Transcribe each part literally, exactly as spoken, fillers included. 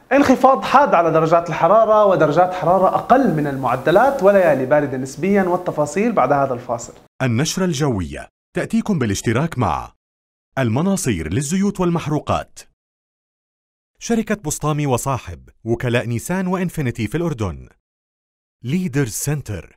انخفاض حاد على درجات الحرارة ودرجات حرارة أقل من المعدلات وليالي باردة نسبيا، والتفاصيل بعد هذا الفاصل. النشرة الجوية تأتيكم بالاشتراك مع المناصير للزيوت والمحروقات، شركة بسطامي وصاحب، وكلاء نيسان وإنفينيتي في الأردن، ليدرز سنتر،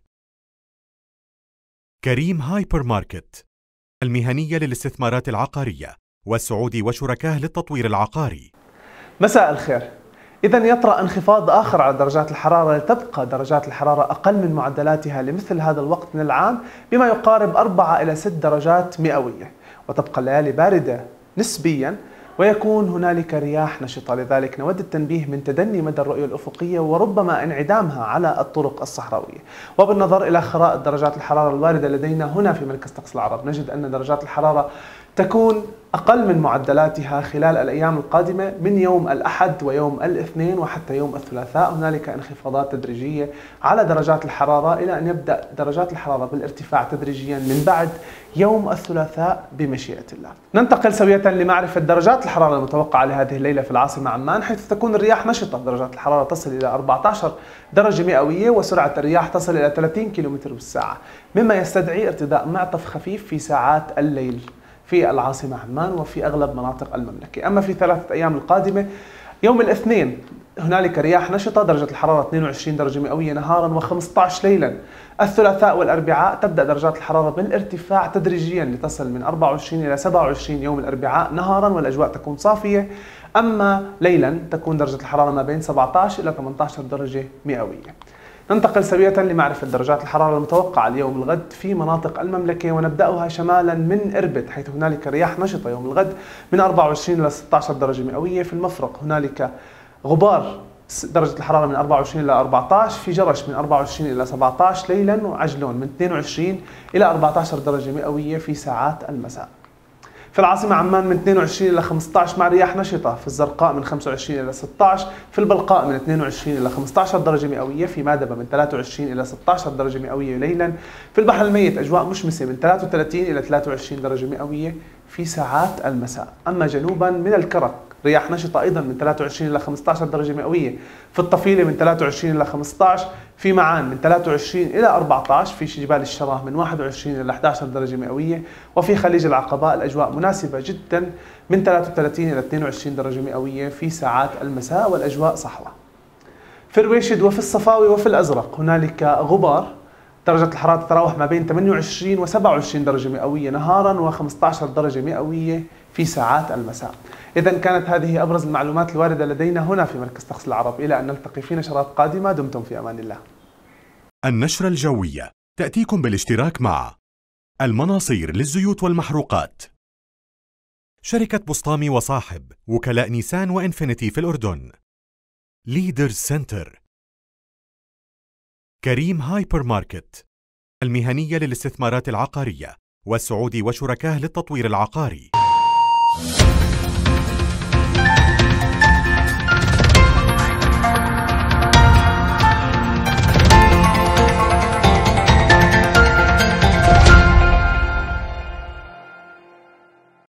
كريم هايبر ماركت المهنية للاستثمارات العقارية، والسعودي وشركاه للتطوير العقاري. مساء الخير. إذا يطرأ انخفاض آخر على درجات الحرارة لتبقى درجات الحرارة أقل من معدلاتها لمثل هذا الوقت من العام بما يقارب أربعة إلى ست درجات مئوية، وتبقى الليالي باردة نسبيا، ويكون هنالك رياح نشطة. لذلك نود التنبيه من تدني مدى الرؤية الأفقية وربما انعدامها على الطرق الصحراوية. وبالنظر إلى خرائط درجات الحرارة الواردة لدينا هنا في مركز طقس العرب، نجد أن درجات الحرارة تكون أقل من معدلاتها خلال الأيام القادمة من يوم الأحد ويوم الاثنين وحتى يوم الثلاثاء. هنالك انخفاضات تدريجية على درجات الحرارة إلى أن يبدأ درجات الحرارة بالارتفاع تدريجيا من بعد يوم الثلاثاء بمشيئة الله. ننتقل سوية لمعرفة درجات الحرارة المتوقعة لهذه الليلة في العاصمة عمان، حيث تكون الرياح نشطة. درجات الحرارة تصل إلى أربعة عشر درجة مئوية وسرعة الرياح تصل إلى ثلاثين كيلومتر بالساعة، مما يستدعي ارتداء معطف خفيف في ساعات الليل في العاصمة عمان وفي أغلب مناطق المملكة. أما في ثلاثة أيام القادمة، يوم الاثنين هنالك رياح نشطة، درجة الحرارة اثنين وعشرين درجة مئوية نهارا وخمسة عشر ليلا. الثلاثاء والأربعاء تبدأ درجات الحرارة بالارتفاع تدريجيا لتصل من أربعة وعشرين إلى سبعة وعشرين يوم الأربعاء نهارا والأجواء تكون صافية، أما ليلا تكون درجة الحرارة ما بين سبعة عشر إلى ثمانية عشر درجة مئوية. ننتقل سريعا لمعرفة درجات الحرارة المتوقعة اليوم الغد في مناطق المملكة، ونبدأها شمالا من إربد، حيث هنالك رياح نشطة يوم الغد من أربعة وعشرين إلى ستة عشر درجة مئوية. في المفرق هنالك غبار، درجة الحرارة من أربعة وعشرين إلى أربعة عشر. في جرش من أربعة وعشرين إلى سبعة عشر ليلا، وعجلون من اثنين وعشرين إلى أربعة عشر درجة مئوية في ساعات المساء. في العاصمة عمان من اثنين وعشرين إلى خمسة عشر مع رياح نشطة. في الزرقاء من خمسة وعشرين إلى ستة عشر. في البلقاء من اثنين وعشرين إلى خمسة عشر درجة مئوية. في مادبة من ثلاثة وعشرين إلى ستة عشر درجة مئوية ليلا. في البحر الميت أجواء مشمسة من ثلاثة وثلاثين إلى ثلاثة وعشرين درجة مئوية في ساعات المساء. أما جنوبا من الكرك رياح نشطة أيضا من ثلاثة وعشرين إلى خمسة عشر درجة مئوية. في الطفيلة من ثلاثة وعشرين إلى خمسة عشر. في معان من ثلاثة وعشرين إلى أربعة عشر. في جبال الشراه من واحد وعشرين إلى أحد عشر درجة مئوية. وفي خليج العقباء الأجواء مناسبة جدا من ثلاثة وثلاثين إلى اثنين وعشرين درجة مئوية في ساعات المساء والأجواء صحراء. في الرويشد وفي الصفاوي وفي الأزرق هنالك غبار، درجة الحرارة تتراوح ما بين ثمانية وعشرين و سبعة وعشرين درجة مئوية نهارا وخمسة عشر درجة مئوية في ساعات المساء. إذا كانت هذه أبرز المعلومات الواردة لدينا هنا في مركز طقس العرب. إلى أن نلتقي في نشرات قادمة، دمتم في أمان الله. النشرة الجوية تأتيكم بالاشتراك مع المناصير للزيوت والمحروقات، شركة بسطامي وصاحب، وكلاء نيسان وإنفينيتي في الأردن، ليدرز سنتر، كريم هايبر ماركت المهنية للاستثمارات العقارية، والسعودي وشركاه للتطوير العقاري.